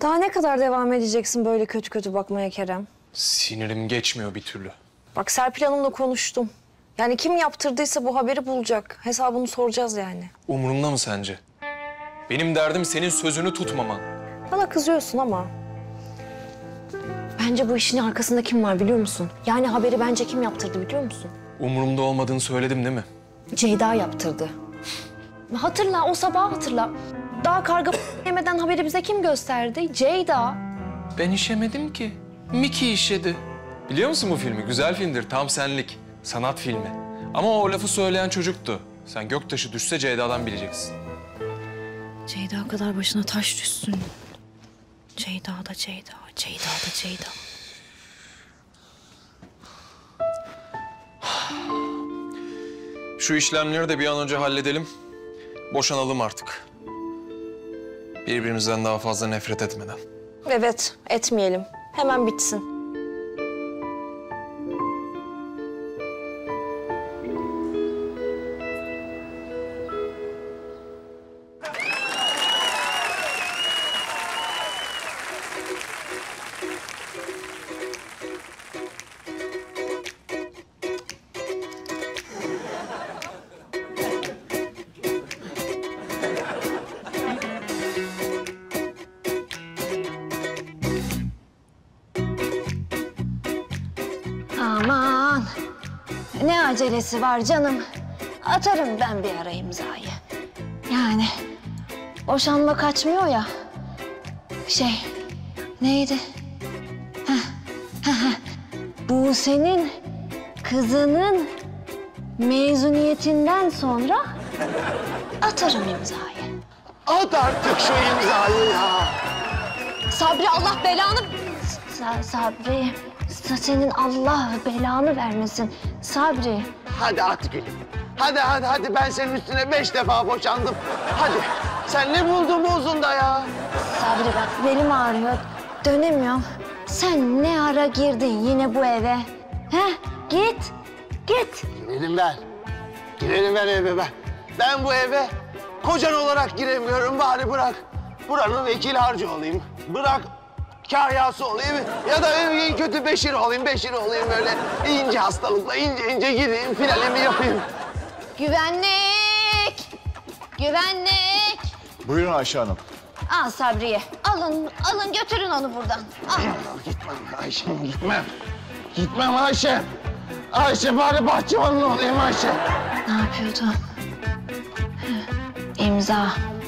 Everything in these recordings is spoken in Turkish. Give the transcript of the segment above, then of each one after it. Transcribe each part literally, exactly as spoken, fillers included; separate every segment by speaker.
Speaker 1: Daha ne kadar devam edeceksin böyle kötü kötü bakmaya Kerem?
Speaker 2: Sinirim geçmiyor bir türlü.
Speaker 1: Bak Serpil Hanım'la konuştum. Yani kim yaptırdıysa bu haberi bulacak. Hesabını soracağız yani.
Speaker 2: Umurumda mı sence? Benim derdim senin sözünü tutmaman.
Speaker 1: Bana kızıyorsun ama... Bence bu işin arkasında kim var biliyor musun? Yani haberi bence kim yaptırdı biliyor musun?
Speaker 2: Umurumda olmadığını söyledim değil mi?
Speaker 1: Ceyda yaptırdı. Hatırla, o sabahı hatırla. Daha karga yemeden haberi bize kim gösterdi? Ceyda.
Speaker 2: Ben işemedim ki. Miki işedi. Biliyor musun bu filmi? Güzel filmdir, tam senlik. Sanat filmi. Ama o lafı söyleyen çocuktu. Sen göktaşı düşse Ceyda'dan bileceksin.
Speaker 1: Ceyda kadar başına taş düşsün. Ceyda da Ceyda, Ceyda da Ceyda.
Speaker 2: Şu işlemleri de bir an önce halledelim. Boşanalım artık. Birbirimizden daha fazla nefret etmeden.
Speaker 1: Evet, etmeyelim. Hemen bitsin. Aman, ne acelesi var canım. Atarım ben bir ara imzayı. Yani boşanma kaçmıyor ya. Şey, neydi? Heh, heh, heh. Bu senin kızının mezuniyetinden sonra atarım imzayı.
Speaker 3: At artık şu imzayı ya.
Speaker 1: Sabri Allah belanı... Sa Sabri, senin Allah belanı vermesin. Sabri.
Speaker 3: Hadi at gülüm. Hadi hadi hadi ben senin üstüne beş defa boşandım. Hadi. Sen ne buldun bu uzunda ya?
Speaker 1: Sabri bak belim ağrıyor. Dönemiyorum. Sen ne ara girdin yine bu eve? He? Git. Git.
Speaker 3: Girelim ver. Girelim ver eve ben. Ben bu eve kocan olarak giremiyorum. Bari bırak. Buranın vekil harcı olayım. Bırak kahyası olayım. Ya da en kötü Beşir olayım. Beşir olayım böyle ince hastalıkla ince ince gireyim. Finalimi yapayım.
Speaker 1: Güvenlik. Güvenlik.
Speaker 4: Buyurun Ayşe Hanım.
Speaker 1: Al Sabri'yi. Alın, alın götürün onu buradan. Al.
Speaker 3: Gitmem Ayşem, gitmem. Gitmem Ayşe. Ayşe bari bahçıvanın olayım Ayşe.
Speaker 1: Ne yapıyordum? İmza.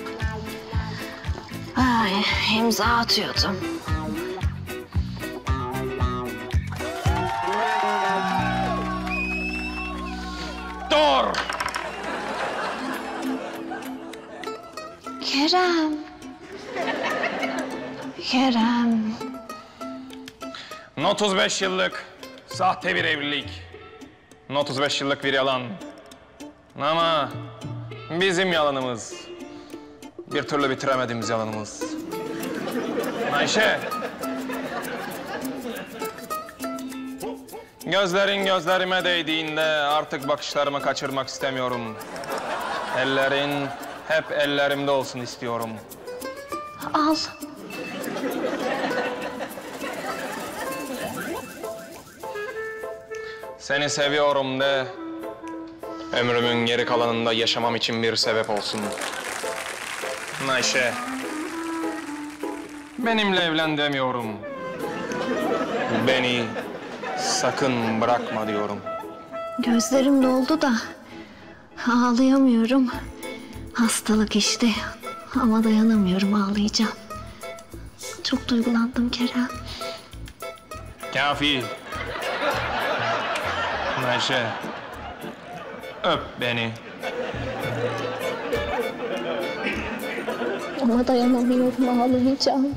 Speaker 1: Ay, imza atıyordum.
Speaker 2: Dur!
Speaker 1: Kerem. Kerem.
Speaker 2: otuz beş yıllık sahte bir evlilik. otuz beş yıllık bir yalan. Ama bizim yalanımız. Bir türlü bitiremediğimiz yalanımız. Ayşe. Gözlerin gözlerime değdiğinde artık bakışlarımı kaçırmak istemiyorum. Ellerin hep ellerimde olsun istiyorum.
Speaker 1: Al.
Speaker 2: Seni seviyorum de, ömrümün geri kalanında yaşamam için bir sebep olsun. Ayşe, benimle evlen demiyorum. Beni sakın bırakma diyorum.
Speaker 1: Gözlerim doldu da ağlayamıyorum. Hastalık işte ama dayanamıyorum, ağlayacağım. Çok duygulandım Kerem.
Speaker 2: Kafi. Ayşe, öp beni.
Speaker 1: Ama dayanamıyorum, ağlayacağım.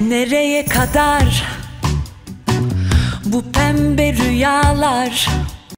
Speaker 4: Nereye kadar bu pembe rüyalar?